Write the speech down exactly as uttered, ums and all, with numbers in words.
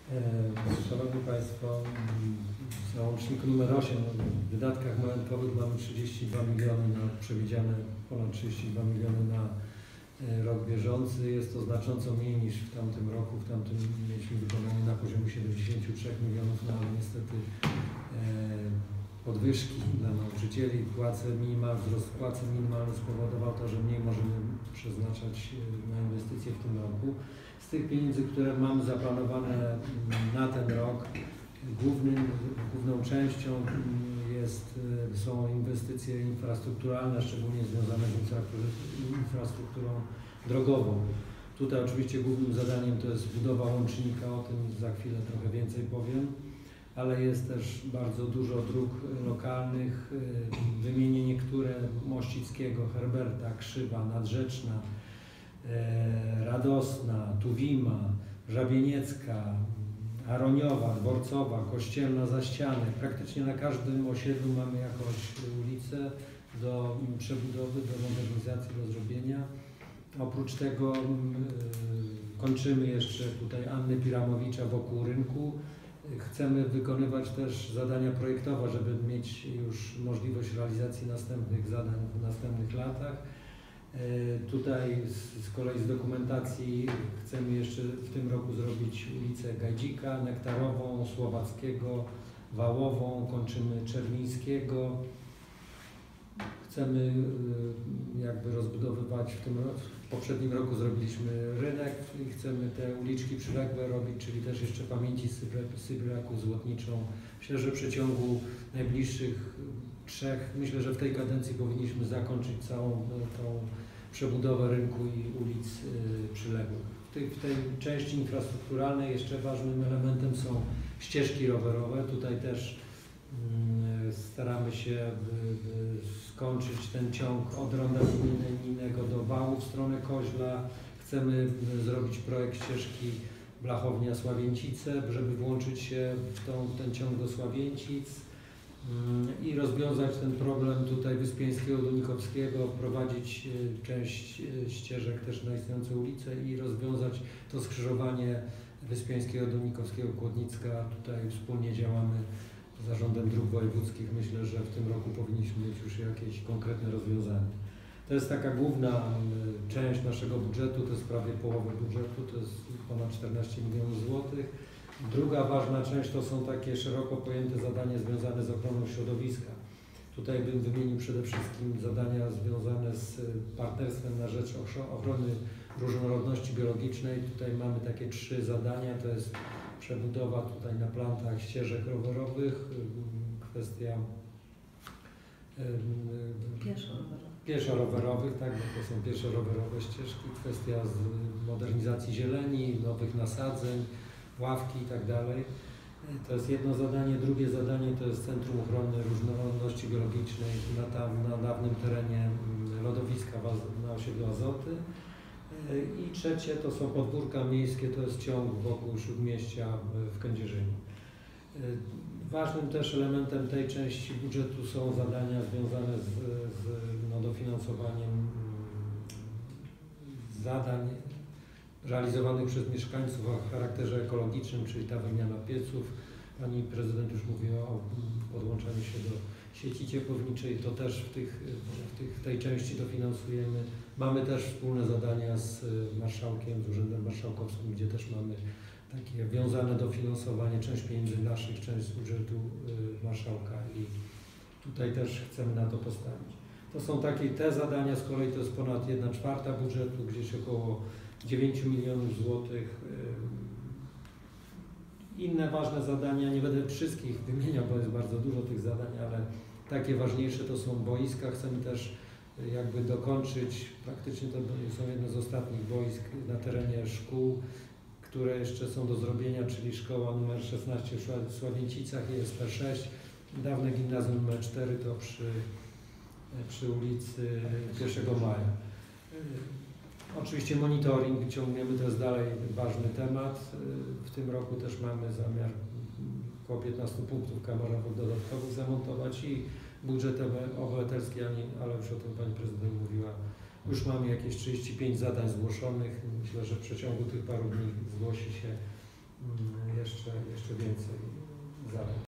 Szanowni Państwo, w załączniku numer osiem w wydatkach majątkowych mamy trzydzieści dwa miliony na przewidziane, ponad trzydzieści dwa miliony na rok bieżący. Jest to znacząco mniej niż w tamtym roku. W tamtym mieliśmy wykonanie na poziomie siedemdziesięciu trzech milionów, no ale niestety podwyżki dla nauczycieli, płace minimalne, wzrost płacy minimalnej spowodował to, że mniej możemy przeznaczać na inwestycje w tym roku. Z tych pieniędzy, które mamy zaplanowane na ten rok, głównym, główną częścią jest, są inwestycje infrastrukturalne, szczególnie związane z infrastrukturą drogową. Tutaj oczywiście głównym zadaniem to jest budowa łącznika, o tym za chwilę trochę więcej powiem, ale jest też bardzo dużo dróg lokalnych. Wymienię niektóre: Mościckiego, Herberta, Krzywa, Nadrzeczna, Radosna, Tuwima, Żabieniecka, Aroniowa, Dworcowa, Kościelna, Zaściany. Praktycznie na każdym osiedlu mamy jakąś ulicę do przebudowy, do modernizacji, do zrobienia. Oprócz tego yy, kończymy jeszcze tutaj Anny Piramowicza wokół rynku. Chcemy wykonywać też zadania projektowe, żeby mieć już możliwość realizacji następnych zadań w następnych latach. Tutaj z, z kolei z dokumentacji chcemy jeszcze w tym roku zrobić ulicę Gajdzika, Nektarową, Słowackiego, Wałową, kończymy Czerwińskiego. Chcemy jakby rozbudowywać w tym roku. W poprzednim roku zrobiliśmy rynek i chcemy te uliczki przyległe robić, czyli też jeszcze pamięci Sybraku, Złotniczą. Myślę, że w przeciągu najbliższych trzech, myślę, że w tej kadencji powinniśmy zakończyć całą tą przebudowę rynku i ulic przyległych. W tej, w tej części infrastrukturalnej jeszcze ważnym elementem są ścieżki rowerowe. Tutaj też staramy się skończyć ten ciąg od ronda linijnego do wału w stronę Koźla. Chcemy zrobić projekt ścieżki Blachownia-Sławięcice, żeby włączyć się w tą, ten ciąg do Sławięcic i rozwiązać ten problem tutaj Wyspiańskiego do Nikowskiego, wprowadzić część ścieżek też na istniejące ulice i rozwiązać to skrzyżowanie Wyspiańskiego do Nikowskiego, Kłodnicka. Tutaj wspólnie działamy z Zarządem Dróg Wojewódzkich. Myślę, że w tym roku powinniśmy mieć już jakieś konkretne rozwiązanie. To jest taka główna część naszego budżetu, to jest prawie połowa budżetu, to jest ponad czternaście milionów złotych. Druga ważna część to są takie szeroko pojęte zadania związane z ochroną środowiska. Tutaj bym wymienił przede wszystkim zadania związane z partnerstwem na rzecz ochrony różnorodności biologicznej. Tutaj mamy takie trzy zadania, to jest przebudowa tutaj na plantach ścieżek rowerowych, kwestia pieszo-rowerowych, tak, bo to są pieszo-rowerowe ścieżki, kwestia modernizacji zieleni, nowych nasadzeń, ławki i tak dalej. To jest jedno zadanie. Drugie zadanie to jest Centrum Ochrony Różnorodności Biologicznej na, tam, na dawnym terenie lodowiska na osiedlu Azoty. I trzecie to są podwórka miejskie, to jest ciąg wokół Śródmieścia w Kędzierzynie. Ważnym też elementem tej części budżetu są zadania związane z, z no, dofinansowaniem zadań realizowanych przez mieszkańców o charakterze ekologicznym, czyli ta wymiana pieców. Pani prezydent już mówiła o podłączaniu się do sieci ciepłowniczej, to też w, tych, w, tych, w tej części dofinansujemy. Mamy też wspólne zadania z marszałkiem, z Urzędem Marszałkowskim, gdzie też mamy takie wiązane dofinansowanie, część pieniędzy naszych, część z budżetu marszałka i tutaj też chcemy na to postawić. To są takie te zadania, z kolei to jest ponad jedna czwarta budżetu, gdzieś około dziewięć milionów złotych. Inne ważne zadania, nie będę wszystkich wymieniał, bo jest bardzo dużo tych zadań, ale takie ważniejsze to są boiska. Chcemy też jakby dokończyć, praktycznie to są jedne z ostatnich boisk na terenie szkół, które jeszcze są do zrobienia, czyli szkoła numer szesnaście w Sławięcicach i S P sześć, dawne gimnazjum numer cztery to przy, przy ulicy pierwszego maja. Oczywiście monitoring ciągniemy, to jest dalej ważny temat. W tym roku też mamy zamiar około piętnastu punktów kamerowych dodatkowych zamontować i budżet obywatelski, ale już o tym Pani Prezydent mówiła. Już mamy jakieś trzydzieści pięć zadań zgłoszonych. Myślę, że w przeciągu tych paru dni zgłosi się jeszcze jeszcze więcej.